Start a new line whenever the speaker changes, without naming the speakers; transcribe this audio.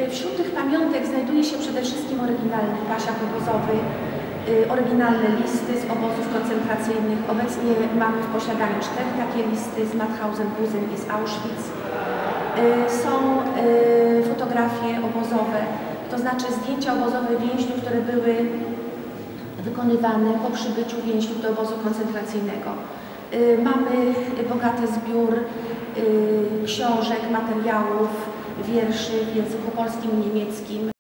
Wśród tych pamiątek znajduje się przede wszystkim oryginalny pasiak obozowy, oryginalne listy z obozów koncentracyjnych. Obecnie mamy w posiadaniu 4 takie listy z Mauthausen, Busen i z Auschwitz. Są fotografie obozowe, to znaczy zdjęcia obozowe więźniów, które były wykonywane po przybyciu więźniów do obozu koncentracyjnego. Mamy bogaty zbiór książek, materiałów, wierszy w języku polskim i niemieckim.